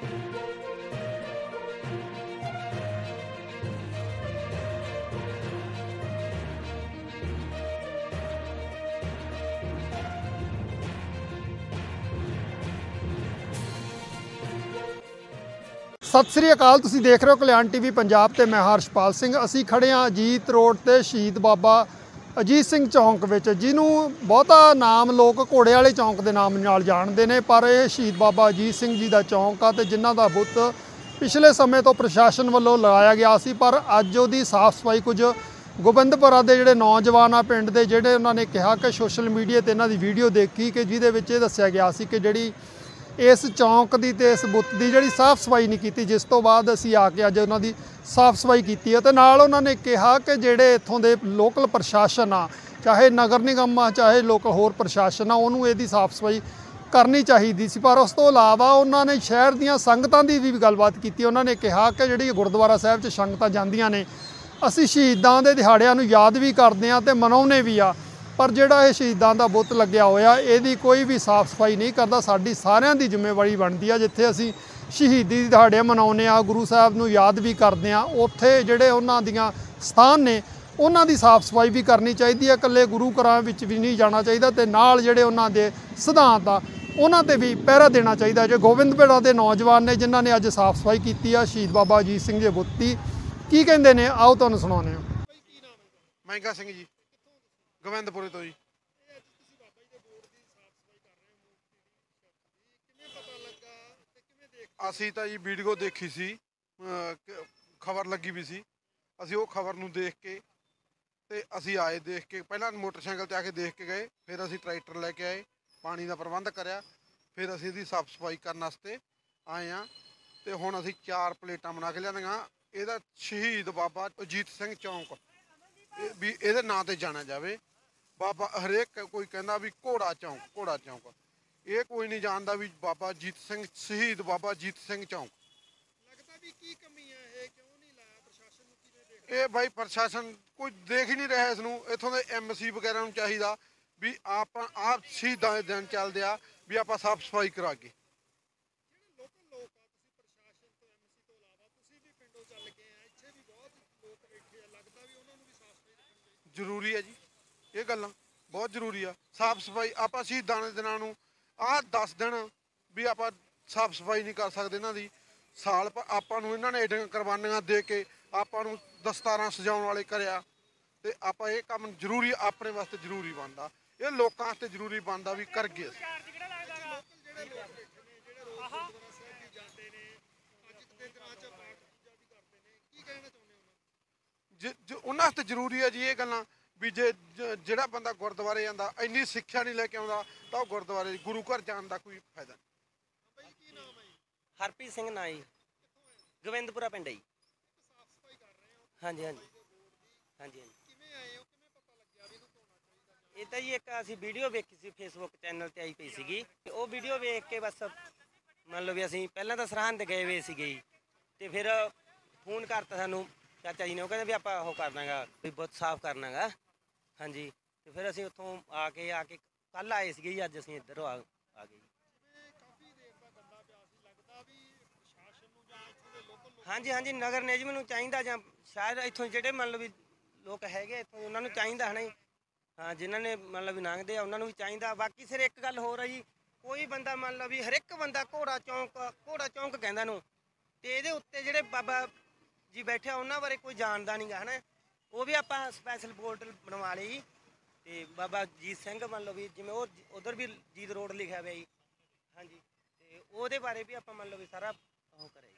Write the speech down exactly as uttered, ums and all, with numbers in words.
सत श्री अकाल। तुसीं देख रहे हो कल्याण टीवी पंजाब ते मैं हर्षपाल सिंह। असीं खड़े हाँ अजीत रोड ते शहीद बाबा अजीत सिंह चौंक विच, जिन्हों बहुता नाम लोग घोड़े वाले चौंक के नाम नाल जानते हैं, पर यह शहीद बाबा अजीत सिंह जी का चौंक आ ते जिन्हां दा बुत पिछले समय तो प्रशासन वालों लगाया गया सी, पर अज उहदी साफ सफाई कुछ गोबिंदपुरा के जिहड़े नौजवान आ पिंड दे जिहड़े उन्होंने कहा कि सोशल मीडिया ते इन्हां दी वीडियो देखी कि जिहदे विच इह दस्सिया गया सी कि जिहड़ी इस चौंक की तो इस बुत की जी साफ सफाई नहीं की, जिस तो बाद असी आके अज उन्होंने साफ सफाई की है। तो नाल उन्होंने कहा कि जोड़े इतों के लोकल प्रशासन आ, चाहे नगर निगम आ, चाहे लोकल होर प्रशासन आ, उन्होंने यदी साफ सफाई करनी चाहिए सी। पर उस तो इलावा उन्होंने शहर दी संगतां की भी गलबात की। उन्होंने कहा कि जी गुरुद्वारा साहब च संगतां जांदियां ने, असी शहीदां दे दिहाड़ियां नूं याद भी करते हैं तो मनाउने भी आ, पर जिहड़ा ये शहीदां दा बुत लग्या होया इहदी कोई भी साफ सफाई नहीं करता। साडी सारियां दी जिम्मेवारी बनती है, जिथे असी शहीदी दिहाड़े मनाउने आ, गुरु साहब नूं याद भी करते हैं, उत्थे जिहड़े उन्हां दियां स्थान ने उन्हां दी साफ सफाई भी करनी चाहिए है। इकल्ले गुरु घरां विच भी नहीं जाना चाहिए, तो नाल जिहड़े उन्हां दे सिद्धांत आ उन्हां ते भी पहरा देना चाहिए। जो गोबिंदपुरा के नौजवान ने जिन्हां ने अज साफ सफाई की है शहीद बाबा अजीत सिंह जी बुत दी, की कहंदे ने आओ तुहानूं सुणाउने। महंगा सिंह जी गोबिंदपुरे तो जी। ਅਸੀਂ ਤਾਂ ਜੀ ਵੀਡੀਓ ਦੇਖੀ ਸੀ, ਖਬਰ ਲੱਗੀ ਵੀ ਸੀ, ਅਸੀਂ ਉਹ ਖਬਰ ਨੂੰ ਦੇਖ ਕੇ ਤੇ ਅਸੀਂ ਆਏ, ਦੇਖ ਕੇ ਪਹਿਲਾਂ ਮੋਟਰਸਾਈਕਲ ਤੇ ਆ ਕੇ ਦੇਖ ਕੇ ਗਏ, ਫਿਰ ਅਸੀਂ ਟਰੈਕਟਰ ਲੈ ਕੇ ਆਏ, ਪਾਣੀ ਦਾ ਪ੍ਰਬੰਧ ਕਰਿਆ, ਫਿਰ ਅਸੀਂ ਇਹਦੀ ਸਾਫ ਸਫਾਈ ਕਰਨ ਵਾਸਤੇ ਆਏ ਆ। ਤੇ ਹੁਣ ਅਸੀਂ ਚਾਰ ਪਲੇਟਾਂ ਬਣਾ ਕੇ ਲਿਆਂਦੀਆਂ। ਇਹਦਾ ਸ਼ਹੀਦ ਬਾਬਾ ਅਜੀਤ ਸਿੰਘ ਚੌਂਕ ਵੀ ਇਹਦੇ ਨਾਂ ਤੇ ਜਾਣਿਆ ਜਾਵੇ। ਬਾਬਾ ਹਰੇਕ ਕੋਈ ਕਹਿੰਦਾ ਵੀ ਘੋੜਾ ਚੌਂਕ, ਘੋੜਾ ਚੌਂਕ, ਇਹ ਕੋਈ ਨਹੀਂ ਜਾਣਦਾ ਵੀ ਬਾਬਾ ਅਜੀਤ ਸਿੰਘ ਸ਼ਹੀਦ ਬਾਬਾ ਅਜੀਤ ਸਿੰਘ ਚੌਂਕ। ਲੱਗਦਾ ਵੀ ਕੀ ਕਮੀ ਹੈ, ਇਹ ਕਿਉਂ ਨਹੀਂ ਲਾਇਆ ਪ੍ਰਸ਼ਾਸਨ ਨੂੰ? ਕਿਵੇਂ ਦੇਖਦੇ ਇਹ ਬਾਈ ਪ੍ਰਸ਼ਾਸਨ ਕੋਈ ਦੇਖ ਹੀ ਨਹੀਂ ਰਿਹਾ ਇਸ ਨੂੰ। ਇੱਥੋਂ ਦੇ ਐਮਸੀ ਵਗੈਰਾ ਨੂੰ ਚਾਹੀਦਾ ਵੀ ਆਪਾਂ ਆਪ ਸ਼ਹੀਦਾਂ ਦੇ ਦਿਨ ਚੱਲਦੇ ਆ ਵੀ ਆਪਾਂ ਸਾਫ ਸਫਾਈ ਕਰਾ ਕੇ। ਜਿਹੜੇ ਲੋਕਲ ਲੋਕ ਆ, ਤੁਸੀਂ ਪ੍ਰਸ਼ਾਸਨ ਤੋਂ ਐਮਸੀ ਤੋਂ ਇਲਾਵਾ ਤੁਸੀਂ ਵੀ ਪਿੰਡੋਂ ਚੱਲ ਕੇ ਆ, ਇੱਥੇ ਵੀ ਬਹੁਤ ਲੋਕ ਬੈਠੇ ਆ, ਲੱਗਦਾ ਵੀ ਉਹਨਾਂ ਨੂੰ ਵੀ ਸਾਫ ਸਫਾਈ ਰੱਖਣੀ ਚਾਹੀਦੀ? ਜ਼ਰੂਰੀ ਹੈ ਜੀ, ਇਹ ਗੱਲਾਂ ਬਹੁਤ ਜ਼ਰੂਰੀ ਆ। ਸਾਫ ਸਫਾਈ ਆਪਾਂ ਸ਼ਹੀਦਾਂ ਦੇ ਦਿਨਾਂ ਨੂੰ ਆਹ ਦਸ ਦਿਨ ਵੀ ਆਪਾਂ ਸਾਫ ਸਫਾਈ ਨਹੀਂ ਕਰ ਸਕਦੇ ਇਹਨਾਂ ਦੀ। ਸਾਲ ਆਪਾਂ ਨੂੰ ਇਹਨਾਂ ਨੇ ਐਡੀਆਂ ਕੁਰਬਾਨੀਆਂ ਦੇ ਕੇ ਆਪਾਂ ਨੂੰ ਦਸਤਾਰਾਂ ਸਜਾਉਣ ਵਾਲੇ ਕਰਿਆ, ਤੇ ਆਪਾਂ ਇਹ ਕੰਮ ਜ਼ਰੂਰੀ ਆਪਣੇ ਵਾਸਤੇ ਜ਼ਰੂਰੀ ਬਣਦਾ, ਇਹ ਲੋਕਾਂ ਵਾਸਤੇ ਜ਼ਰੂਰੀ ਬਣਦਾ ਵੀ ਕਰ ਗਏ। ਉਹਨਾਂ ਵਾਸਤੇ ਜ਼ਰੂਰੀ ਹੈ ਜੀ ਇਹ ਗੱਲਾਂ ਵੀ ਜੇ ਜਿਹੜਾ ਬੰਦਾ ਗੁਰਦੁਆਰੇ ਜਾਂਦਾ ਇੰਨੀ ਸਿੱਖਿਆ ਨਹੀਂ ਲੈ ਕੇ ਆਉਂਦਾ ਤਾਂ ਉਹ ਗੁਰਦੁਆਰੇ ਗੁਰੂ ਘਰ ਜਾਣ ਦਾ ਕੋਈ ਫਾਇਦਾ ਨਹੀਂ। ਹਰਪ੍ਰੀਤ ਸਿੰਘ ਨਾਂ ਜੀ, ਗੋਬਿੰਦਪੁਰਾ ਪਿੰਡ ਜੀ। ਹਾਂਜੀ ਹਾਂਜੀ ਹਾਂਜੀ ਹਾਂਜੀ। ਇਹ ਤਾਂ ਜੀ ਇੱਕ ਅਸੀਂ ਵੀਡੀਓ ਵੇਖੀ ਸੀ ਫੇਸਬੁੱਕ ਚੈਨਲ ਤੇ ਆਈ ਪਈ ਸੀਗੀ, ਉਹ ਵੀਡੀਓ ਵੇਖ ਕੇ ਬਸ ਮੰਨ ਲਓ ਵੀ ਅਸੀਂ ਪਹਿਲਾਂ ਤਾਂ ਸਰਹੰਦ ਗਏ ਹੋਏ ਸੀਗੇ ਜੀ, ਤੇ ਫਿਰ ਫੋਨ ਕਰਤਾ ਸਾਨੂੰ ਚਾਚਾ ਜੀ ਨੇ, ਉਹ ਕਹਿੰਦੇ ਵੀ ਆਪਾਂ ਉਹ ਕਰਨਾਗਾ ਵੀ ਬੁੱਤ ਸਾਫ਼ ਕਰਨਾਗਾ। ਹਾਂਜੀ, ਤੇ ਫਿਰ ਅਸੀਂ ਉੱਥੋਂ ਆ ਕੇ ਆ ਕੇ ਕੱਲ ਆਏ ਸੀਗੇ ਜੀ, ਅੱਜ ਅਸੀਂ ਇੱਧਰ ਆ ਆ ਗਏ ਜੀ। ਹਾਂਜੀ ਹਾਂਜੀ, ਨਗਰ ਨਿਗਮ ਨੂੰ ਚਾਹੀਦਾ ਜਾਂ ਸ਼ਾਇਦ ਇੱਥੋਂ ਜਿਹੜੇ ਮੰਨ ਲਓ ਵੀ ਲੋਕ ਹੈਗੇ ਇੱਥੋਂ ਉਹਨਾਂ ਨੂੰ ਚਾਹੀਦਾ ਹੈ ਨਾ ਜੀ। ਹਾਂ, ਜਿਨ੍ਹਾਂ ਨੇ ਮੰਨ ਲਓ ਵੀ ਲੰਘਦੇ ਆ ਉਹਨਾਂ ਨੂੰ ਵੀ ਚਾਹੀਦਾ। ਬਾਕੀ ਸਿਰ ਇੱਕ ਗੱਲ ਹੋਰ ਆ ਜੀ, ਕੋਈ ਬੰਦਾ ਮੰਨ ਲਓ ਵੀ ਹਰ ਇੱਕ ਬੰਦਾ ਘੋੜਾ ਚੌਂਕ ਘੋੜਾ ਚੌਂਕ ਕਹਿੰਦਾ ਨੂੰ, ਤੇ ਇਹਦੇ ਉੱਤੇ ਜਿਹੜੇ ਬਾਬਾ ਜੀ ਬੈਠੇ ਆ ਉਹਨਾਂ ਬਾਰੇ ਕੋਈ ਜਾਣਦਾ ਨਹੀਂ ਗਾ ਹੈ ਨਾ। ਉਹ ਵੀ ਆਪਾਂ ਸਪੈਸ਼ਲ ਪੋਰਟਲ ਬਣਵਾ ਲਈ ਜੀ, ਤੇ ਬਾਬਾ ਜੀਤ ਸਿੰਘ ਮੰਨ ਲਓ ਵੀ ਜਿਵੇਂ ਉਹ ਉਧਰ ਵੀ ਜੀਤ ਰੋਡ ਲਿਖਿਆ ਹੋਇਆ ਜੀ। ਹਾਂਜੀ, ਤੇ ਉਹਦੇ ਬਾਰੇ ਵੀ ਆਪਾਂ ਮੰਨ ਲਓ ਵੀ ਸਾਰਾ ਉਹ ਕਰੇ।